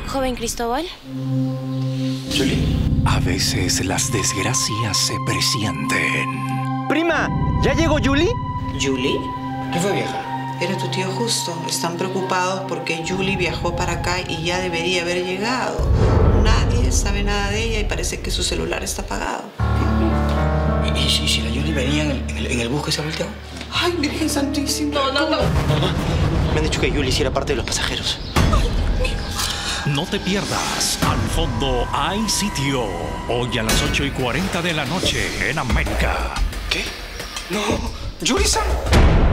Joven Cristóbal. Julie. A veces las desgracias se presienten. Prima, ¿ya llegó Julie? ¿Julie? ¿Qué fue, vieja? Era tu tío Justo. Están preocupados porque Julie viajó para acá y ya debería haber llegado. Nadie sabe nada de ella y parece que su celular está apagado. ¿Y si la Julie venía en el bus que se ha volteado? ¡Ay, Virgen Santísima! No. Me han dicho que Julie sí era parte de los pasajeros. No te pierdas. Al fondo hay sitio. Hoy a las 8:40 de la noche en América. ¿Qué? No. ¿Julie-san?